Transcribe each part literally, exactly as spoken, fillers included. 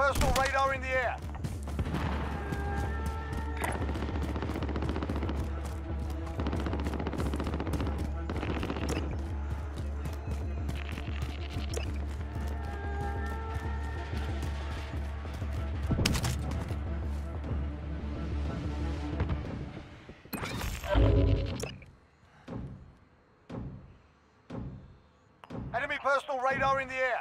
personal radar in the air. Enemy personal radar in the air.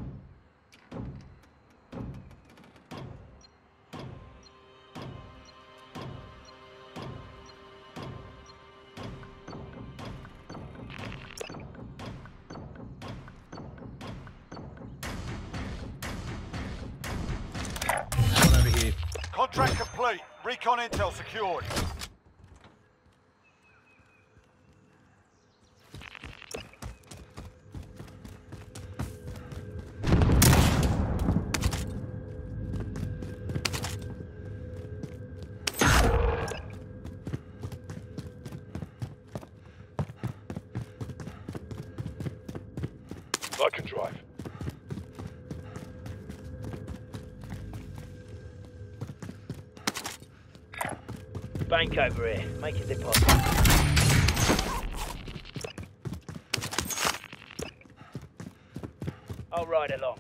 One over here. Contract complete. Recon intel secured. I can drive. Bank over here. Make a deposit. I'll ride along.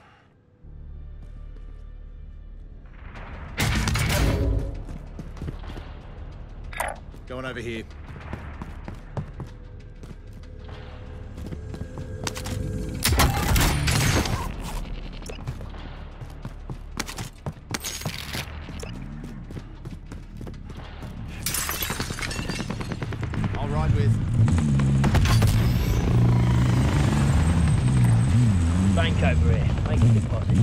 Going over here. I'll ride with. Bank over here. Make a deposit.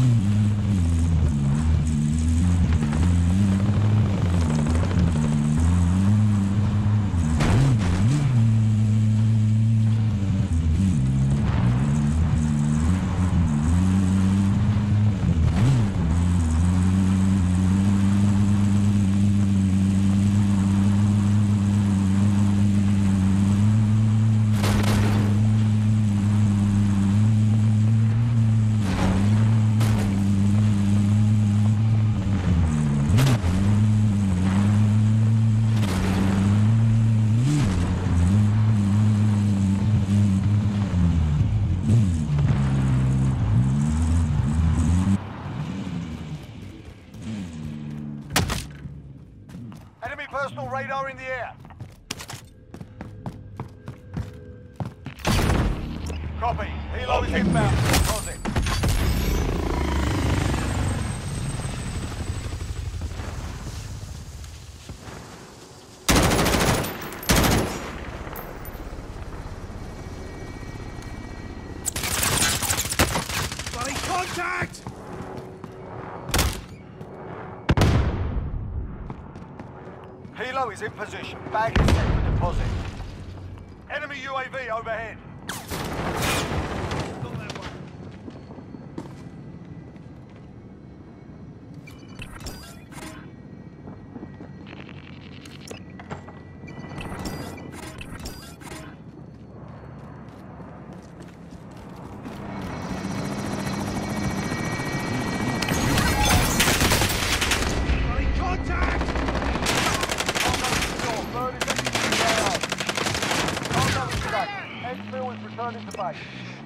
Enemy personal radar in the air. Copy. Helo is inbound. Deposit. Bloody contact! Helo is in position. Bag is set for deposit. Enemy U A V overhead. Bloody contact! Enfield is returning to base.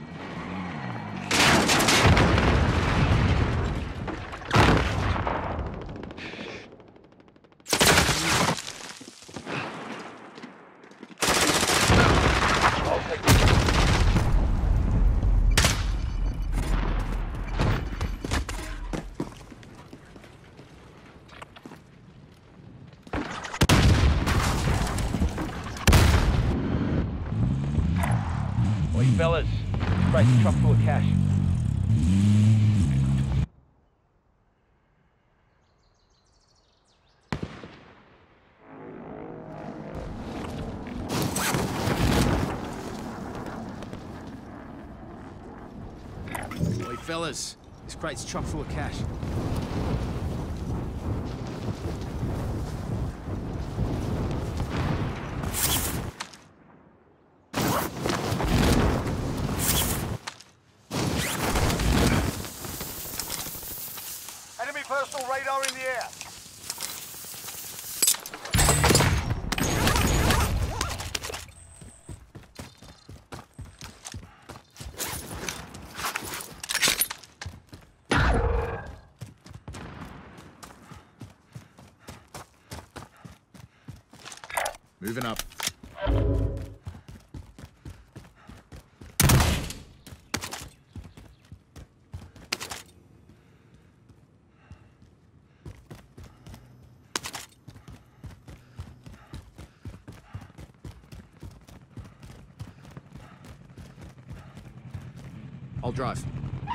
Oi, fellas. Break the truck full of cash. Oi, fellas. This crate's chock full of cash. personal radar in the air. Moving up. I'll drive.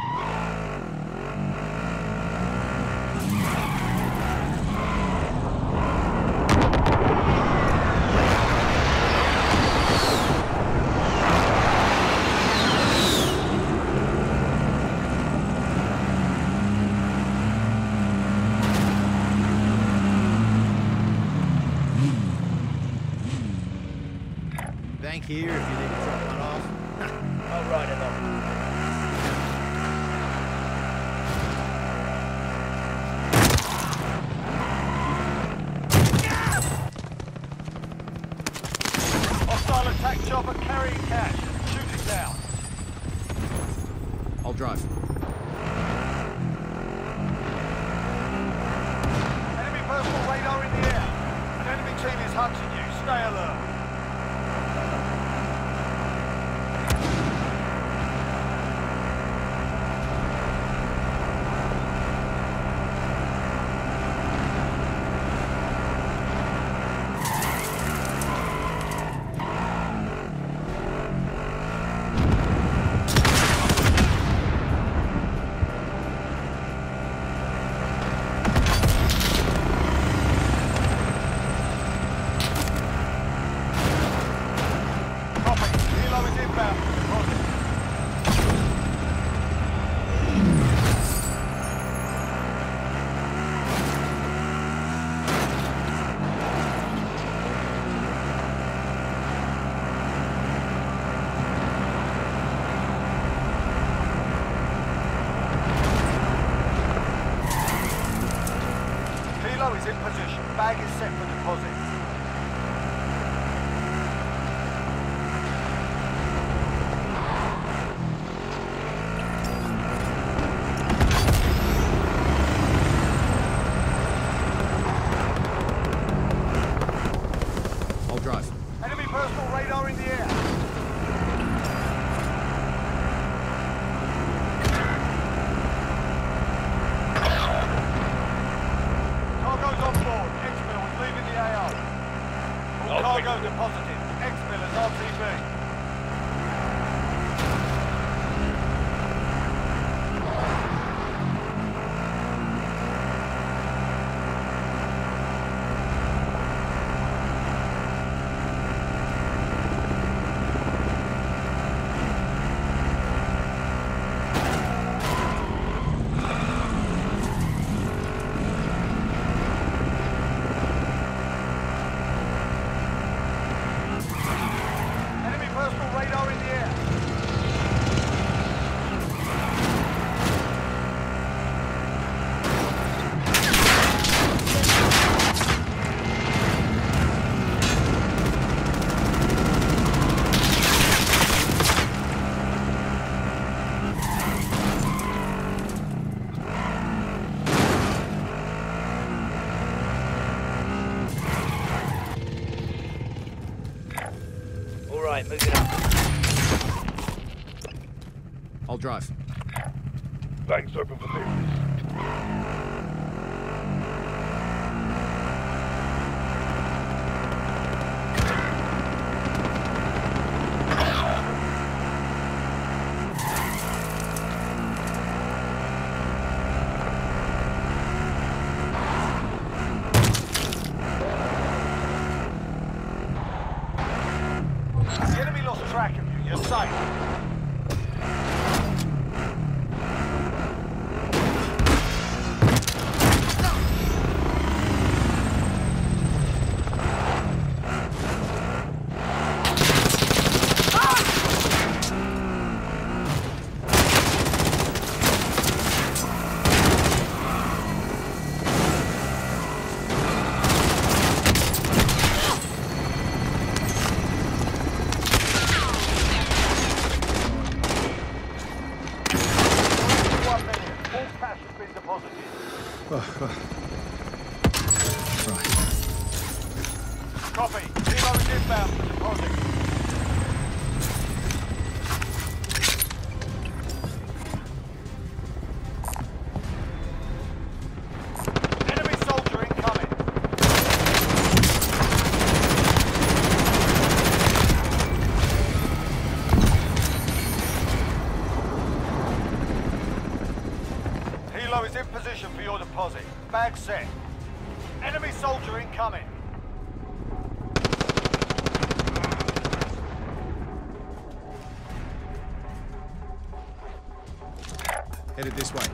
Bank here if you need to drop one off. I'll ride along. Hostile attack chopper carrying cash. Shoot it down. I'll drive. Enemy personal radar in the air. An enemy team is hunting you. Stay alert. Kilo is in position. Bag is set for deposit. I'll drive. Enemy personal radar in the air. Cargo's on board. X-Mill is leaving the A O. All I'll cargo deposited. X-Mill is R T B. Personal radar in the air. All right, moving up. I'll drive. Bank's open for business. The enemy lost track of you. You're safe. Copy. Helo is inbound for deposit. Enemy soldier incoming. Helo is in position for your deposit. Bag set. Enemy soldier incoming. Headed this way.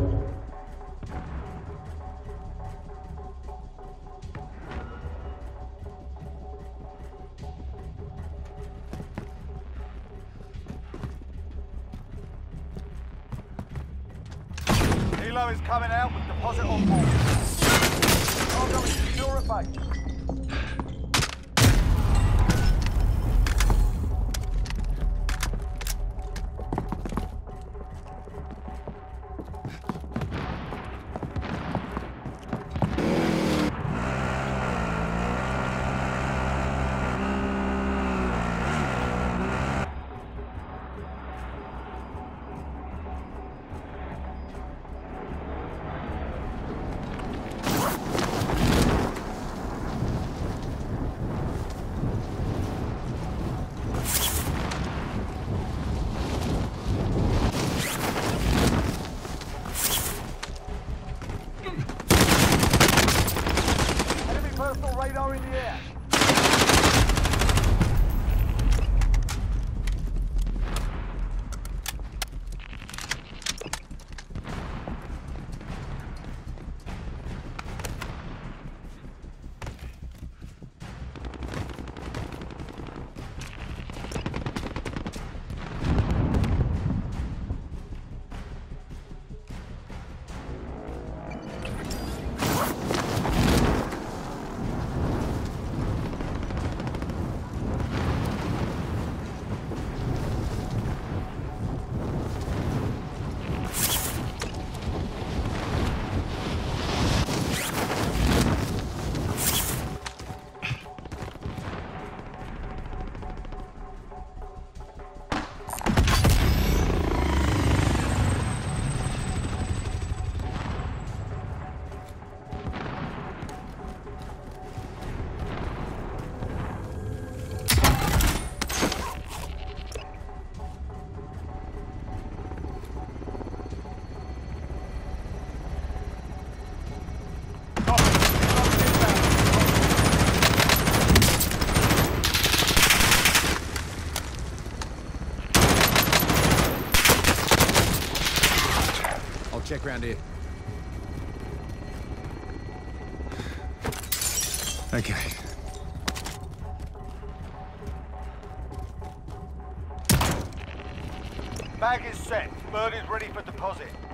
Helo is coming out with deposit on board. Cargo is secure at base. Personal radar in the air. Check around here. Okay. Bag is set. Bird is ready for deposit.